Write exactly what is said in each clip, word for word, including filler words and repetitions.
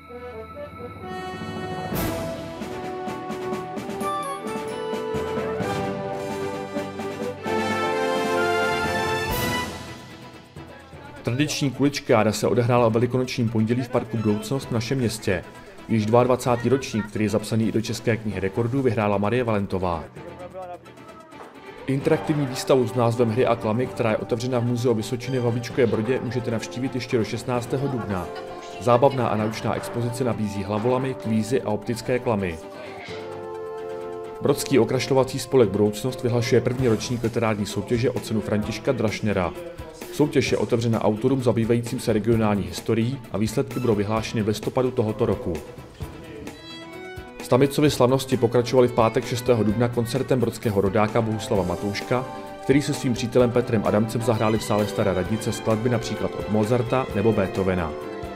Tradiční kuličkáda se odehrála o velikonočním pondělí v parku Budoucnost v našem městě. Již dvacátý druhý ročník, který je zapsaný i do České knihy rekordů, vyhrála Marie Valentová. Interaktivní výstavu s názvem Hry a klamy, která je otevřena v Muzeu Vysočiny v Havlíčkově Brodě, můžete navštívit ještě do šestnáctého dubna. Zábavná a naučná expozice nabízí hlavolamy, kvízy a optické klamy. Brodský okrašlovací spolek Budoucnost vyhlašuje první ročník literární soutěže o cenu Františka Drašnera. Soutěž je otevřena autorům zabývajícím se regionální historií a výsledky budou vyhlášeny v listopadu tohoto roku. Stamicovy slavnosti pokračovaly v pátek šestého dubna koncertem brodského rodáka Bohuslava Matouška, který se svým přítelem Petrem Adamcem zahráli v sále Staré radnice skladby například od Mozarta nebo Beethovena.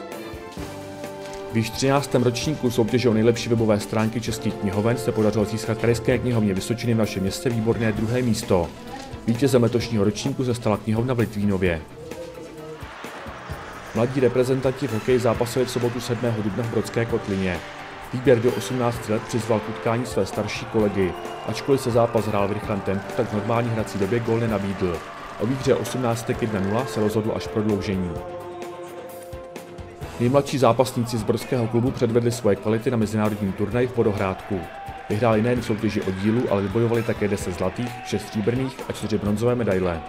V již třináctém ročníku soutěže o nejlepší webové stránky českých knihoven se podařilo získat Krajské knihovně Vysočiny v našem městě výborné druhé místo. Vítězem letošního ročníku se stala knihovna v Litvínově. Mladí reprezentanti v hokeji zápasili v sobotu sedmého dubna v Brodské kotlině. Výběr do osmnácti let přizval k utkání své starší kolegy. Ačkoliv se zápas hrál v rychlém tempu, tak v normální hrací době gól nenabídl. O výhře osmnáct jedna nula se rozhodlo až prodloužení. Nejmladší zápasníci z brodského klubu předvedli svoje kvality na mezinárodním turnaji v Podohrádku. Vyhráli nejen v soutěži oddílu, ale vybojovali také deset zlatých, šest stříbrných a čtyři bronzové medaile.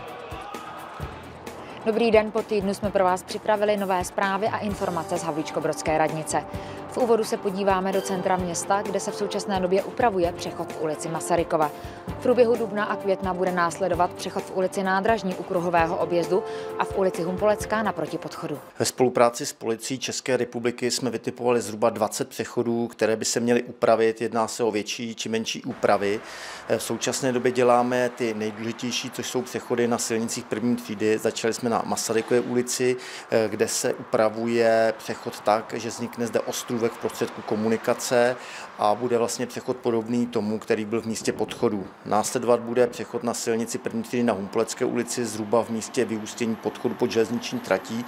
Dobrý den, po týdnu jsme pro vás připravili nové zprávy a informace z Havlíčkobrodské radnice. V úvodu se podíváme do centra města, kde se v současné době upravuje přechod v ulici Masarykova. V průběhu dubna a května bude následovat přechod v ulici Nádražní u kruhového objezdu a v ulici Humpolecká naproti podchodu. Ve spolupráci s policií České republiky jsme vytipovali zhruba dvacet přechodů, které by se měly upravit. Jedná se o větší či menší úpravy. V současné době děláme ty nejdůležitější, což jsou přechody na silnicích první třídy. Začali jsme na Masarykově ulici, kde se upravuje přechod tak, že vznikne zde ostrůvek v prostředku komunikace a bude vlastně přechod podobný tomu, který byl v místě podchodu. Následovat bude přechod na silnici první třídy na Humpolecké ulici, zhruba v místě vyústění podchodu pod železniční tratí.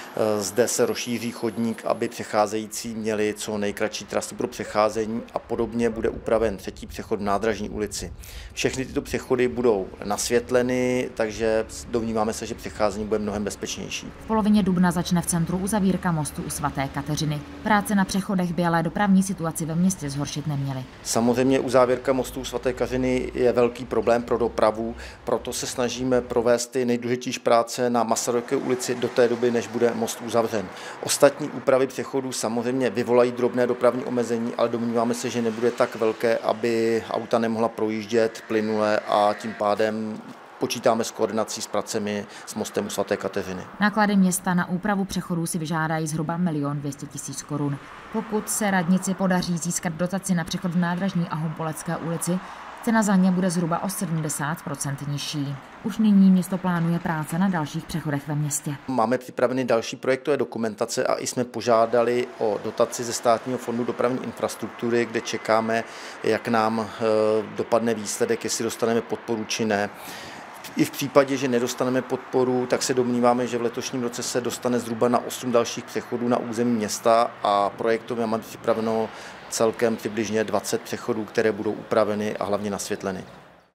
Zde se rozšíří chodník, aby přecházející měli co nejkratší trasu pro přecházení a podobně bude upraven třetí přechod v Nádražní ulici. Všechny tyto přechody budou nasvětleny, takže domníváme se, že přecházení bude mnohem bezpečnější. V polovině dubna začne v centru uzavírka mostu u svaté Kateřiny. Práce na přechodech by ale dopravní situaci ve městě zhoršit neměly. Samozřejmě uzavírka mostu u svaté Kateřiny je velký problém pro dopravu, proto se snažíme provést ty nejdůležitější práce na Masarykově ulici do té doby, než bude most uzavřen. Ostatní úpravy přechodů samozřejmě vyvolají drobné dopravní omezení, ale domníváme se, že nebude tak velké, aby auta nemohla projíždět plynule a tím pádem počítáme s koordinací s pracemi s mostem u svaté Kateřiny. Náklady města na úpravu přechodů si vyžádají zhruba milion dvě stě tisíc korun. Pokud se radnici podaří získat dotaci na přechod v Nádražní a Humpolecké ulici, cena za ně bude zhruba o sedmdesát procent nižší. Už nyní město plánuje práce na dalších přechodech ve městě. Máme připravený další projektové dokumentace a i jsme požádali o dotaci ze Státního fondu dopravní infrastruktury, kde čekáme, jak nám dopadne výsledek, jestli dostaneme podporu či ne. I v případě, že nedostaneme podporu, tak se domníváme, že v letošním roce se dostane zhruba na osm dalších přechodů na území města a projektově máme připraveno celkem přibližně dvacet přechodů, které budou upraveny a hlavně nasvětleny.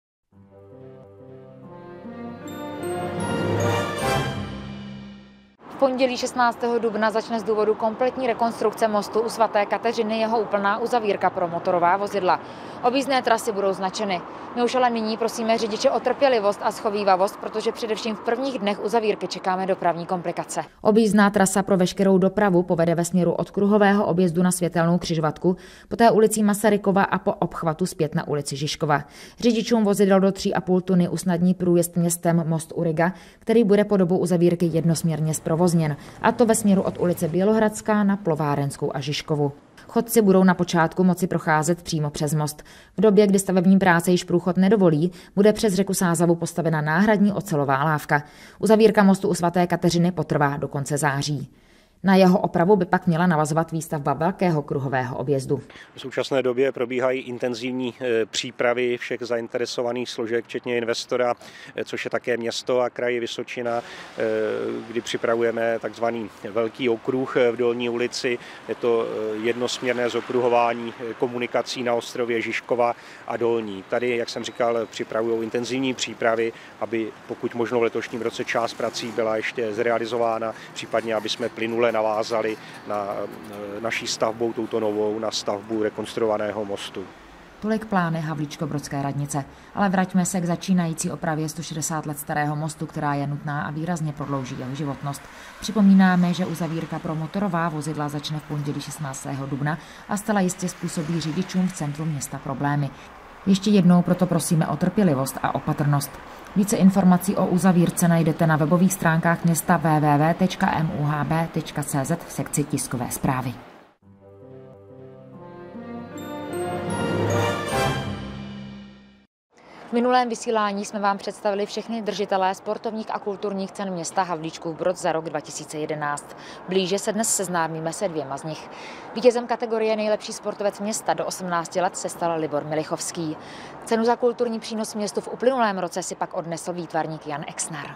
V pondělí šestnáctého dubna začne z důvodu kompletní rekonstrukce mostu u svaté Kateřiny jeho úplná uzavírka pro motorová vozidla. Objízdné trasy budou značeny. My už ale nyní prosíme řidiče o trpělivost a schovívavost, protože především v prvních dnech uzavírky čekáme dopravní komplikace. Objízdná trasa pro veškerou dopravu povede ve směru od kruhového objezdu na Světelnou křižovatku, poté ulicí Masarykova a po obchvatu zpět na ulici Žižkova. Řidičům vozidel do tři a půl tuny usnadní průjezd městem most u Riga, který bude po dobu uzavírky jednosměrně zprovozněn, a to ve směru od ulice Bělohradská na Plovárenskou a Žižkovu. Chodci budou na počátku moci procházet přímo přes most. V době, kdy stavební práce již průchod nedovolí, bude přes řeku Sázavu postavena náhradní ocelová lávka. Uzavírka mostu u svaté Kateřiny potrvá do konce září. Na jeho opravu by pak měla navazovat výstavba velkého kruhového objezdu. V současné době probíhají intenzivní přípravy všech zainteresovaných složek, včetně investora, což je také město a kraj Vysočina, kdy připravujeme takzvaný velký okruh v Dolní ulici. Je to jednosměrné zokruhování komunikací na ostrově Žižkova a Dolní. Tady, jak jsem říkal, připravují intenzivní přípravy, aby pokud možno v letošním roce část prací byla ještě zrealizována, případně aby jsme plynule navázali na naší stavbou, touto novou, na stavbu rekonstruovaného mostu. Tolik plány Havlíčkobrodské radnice, ale vraťme se k začínající opravě sto šedesát let starého mostu, která je nutná a výrazně prodlouží jeho životnost. Připomínáme, že uzavírka pro motorová vozidla začne v pondělí šestnáctého dubna a zcela jistě způsobí řidičům v centru města problémy. Ještě jednou proto prosíme o trpělivost a opatrnost. Více informací o uzavírce najdete na webových stránkách města w w w tečka m u h b tečka c z v sekci tiskové zprávy. V minulém vysílání jsme vám představili všechny držitelé sportovních a kulturních cen města Havlíčkův Brod za rok dva tisíce jedenáct. Blíže se dnes seznámíme se dvěma z nich. Vítězem kategorie nejlepší sportovec města do osmnácti let se stal Libor Milichovský. Cenu za kulturní přínos městu v uplynulém roce si pak odnesl výtvarník Jan Exner.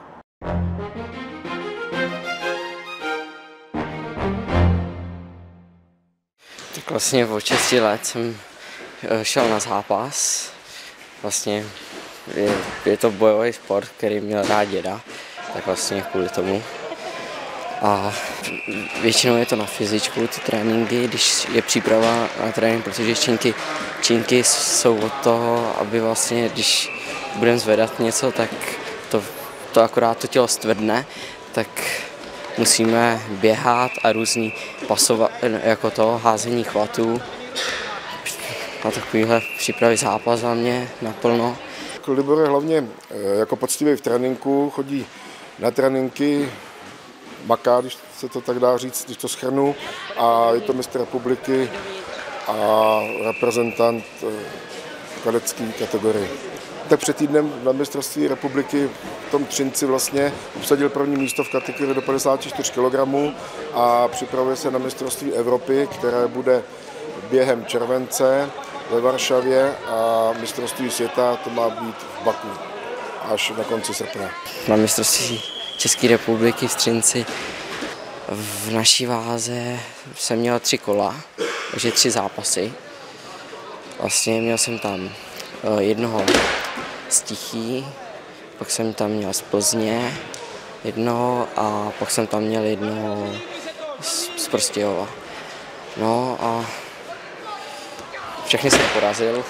Tak vlastně od šesti let jsem šel na zápas. Vlastně je, je to bojový sport, který měl rád děda, tak vlastně kvůli tomu. A většinou je to na fyzičku, ty tréninky, když je příprava na trénink, protože činky, činky jsou od toho, aby vlastně, když budeme zvedat něco, tak to, to akorát to tělo stvrdne, tak musíme běhat a různý pasovat, jako to, házení chvatů. A takovýhle přípravy zápas za mě naplno. Libor je hlavně jako poctivý v tréninku, chodí na tréninky, maká, když se to tak dá říct, když to shrnu, a je to mistr republiky a reprezentant kadecké kategorie. Tak před týdnem na mistrovství republiky v tom Třinci vlastně obsadil první místo v kategorii do padesáti čtyř kilogramů a připravuje se na mistrovství Evropy, které bude během července ve Varšavě, a mistrovství světa to má být v Baku až na konci srpna. Na mistrovství České republiky v Třinci v naší váze jsem měl tři kola, takže tři zápasy. Vlastně měl jsem tam jednoho z Tichý, pak jsem tam měl z Plzně jednoho a pak jsem tam měl jednoho z Prostějova. No a všechny jsem porazil.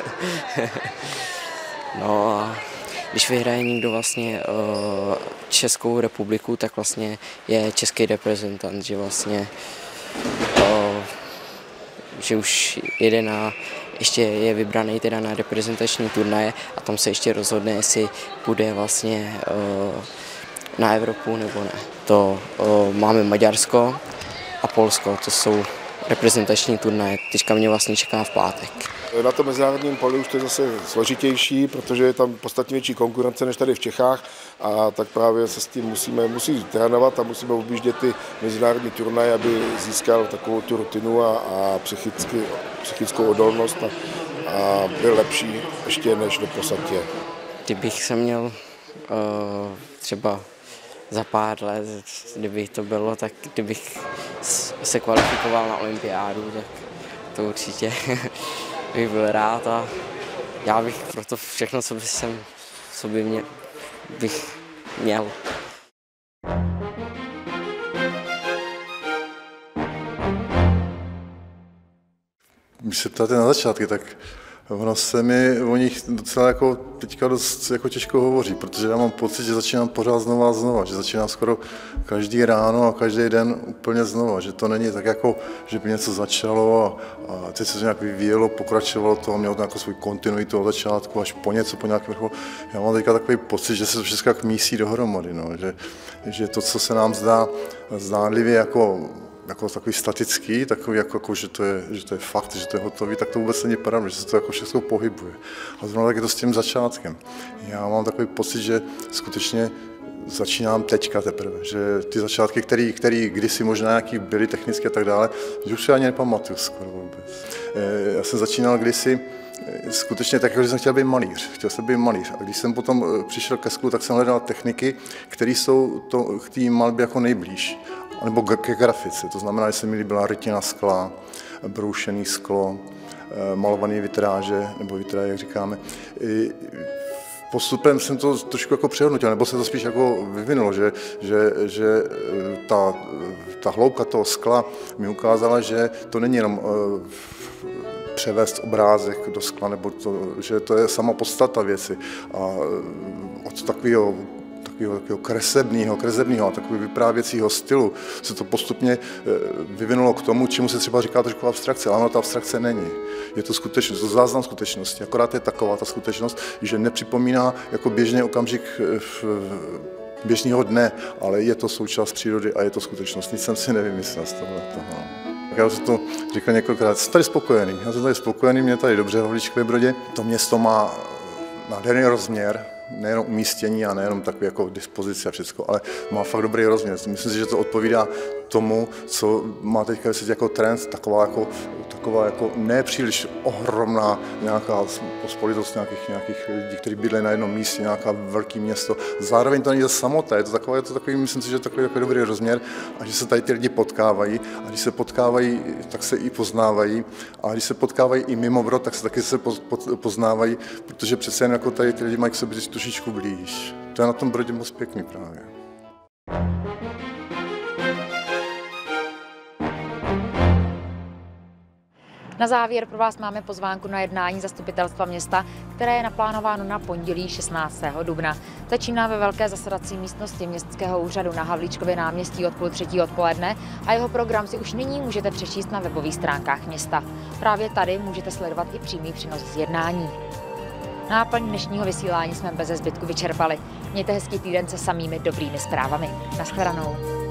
No a když vyhraje někdo vlastně uh, Českou republiku, tak vlastně je český reprezentant, že vlastně uh, že už jede na, ještě je vybraný teda na reprezentační turnaje a tam se ještě rozhodne, jestli bude vlastně uh, na Evropu nebo ne. To uh, máme Maďarsko a Polsko, to jsou reprezentační turnaje. Teďka mě vlastně čeká v pátek. Na tom mezinárodním poli už to je zase složitější, protože je tam podstatně větší konkurence než tady v Čechách, a tak právě se s tím musíme musí trénovat a musíme objíždět ty mezinárodní turnaje, aby získal takovou tu rutinu a, a psychicky, psychickou odolnost a, a byl lepší ještě než do posadě. Kdybych se měl uh, třeba za pár let, kdyby to bylo, tak kdybych se kvalifikoval na olympiádu, tak to určitě bych byl rád a já bych pro to všechno, co by jsem, co by mě, bych měl. Když se ptáte na začátky, tak ono se mi o nich docela jako teďka dost jako těžko hovoří, protože já mám pocit, že začínám pořád znova a znova, že začínám skoro každý ráno a každý den úplně znova, že to není tak jako, že by něco začalo a, a teď se to nějak vyvíjelo, pokračovalo to a mělo to nějakou svůj kontinuitu od začátku až po něco, po nějakém vrcholu. Já mám teďka takový pocit, že se to všechno jak mísí dohromady, no, že, že to, co se nám zdá zdánlivě jako jako takový statický, takový jako, jako že, to je, že to je fakt, že to je hotový, tak to vůbec není pravda, že se to jako všechno pohybuje. A zrovna tak je to s tím začátkem. Já mám takový pocit, že skutečně začínám teďka teprve, že ty začátky, které které kdysi možná nějaký byly technické a tak dále, že už si ani nepamatuju skoro vůbec. Já jsem začínal kdysi skutečně tak, že jsem chtěl být malíř. Chtěl jsem být malíř. A když jsem potom přišel ke sklu, tak jsem hledal techniky, které jsou to, k té malbě jako nejblíž. Nebo ke grafice. To znamená, že se mi líbila rytina skla, broušený sklo, malované vitráže, nebo vitráže, jak říkáme. Postupem jsem to trošku jako přehodnotil, nebo se to spíš jako vyvinulo, že, že, že ta, ta hloubka toho skla mi ukázala, že to není jenom převést obrázek do skla, nebo to, že to je sama podstata věci. A od takového takového, takového kresebného, kresebného a takového vyprávěcího stylu se to postupně vyvinulo k tomu, čemu se třeba říká trošku abstrakce, ale ono ta abstrakce není. Je to skutečnost, to záznam skutečnosti, akorát je taková ta skutečnost, že nepřipomíná jako běžný okamžik v běžného dne, ale je to součást přírody a je to skutečnost. Nic jsem si nevymyslel z tohle toho. Já jsem to říkal několikrát, jsem tady spokojený, já jsem tady spokojený, mě tady dobře v Havlíčkově Brodě. To město má nádherný rozměr, nejenom umístění a nejenom takový jako dispozici a všechno, ale má fakt dobrý rozměr. Myslím si, že to odpovídá tomu, co má teďka vysvětlit jako trend, taková jako, taková jako nepříliš ohromná nějaká pospolitost nějakých, nějakých lidí, kteří bydlí na jednom místě, nějaká velké město. Zároveň to není samota, je to takový, je to takový, myslím si, že je to takový, takový dobrý rozměr a že se tady ty lidi potkávají a když se potkávají, tak se i poznávají a když se potkávají i mimo Brod, tak se taky se poznávají, protože přece jen jako tady ty lidi mají k sobě trošičku blíž. To je na tom Brodě moc pěkný právě. Na závěr pro vás máme pozvánku na jednání zastupitelstva města, které je naplánováno na pondělí šestnáctého dubna. Začíná ve velké zasedací místnosti Městského úřadu na Havlíčkově náměstí od půl třetí odpoledne a jeho program si už nyní můžete přečíst na webových stránkách města. Právě tady můžete sledovat i přímý přenos z jednání. Náplň dnešního vysílání jsme beze zbytku vyčerpali. Mějte hezký týden se samými dobrými zprávami. Naschledanou.